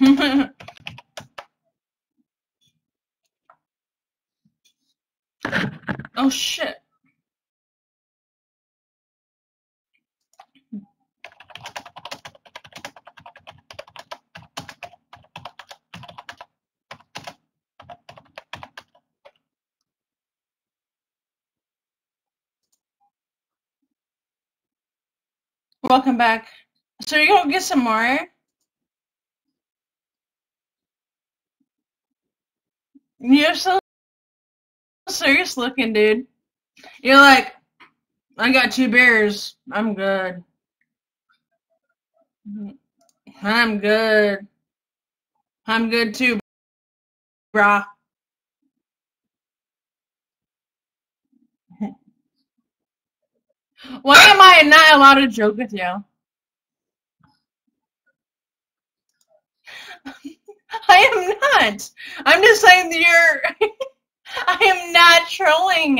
Oh shit. Welcome back. So you gonna get some more? You're so serious looking, dude. You're like, I got 2 beers. I'm good. I'm good. I'm good too, brah. Why am I not allowed to joke with you? I am not. I'm just saying that you're. I am not trolling.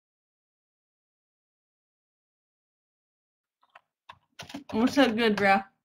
What's so good, bro?